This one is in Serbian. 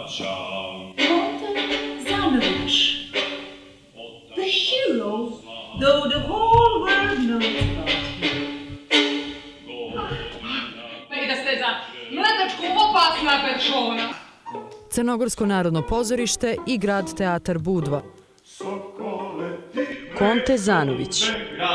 Zanović, the hero, though the whole world knows about him. I da ste za mladačku opasna persona. Crnogorsko narodno pozorište i grad teatar Budva. Konte Zanović.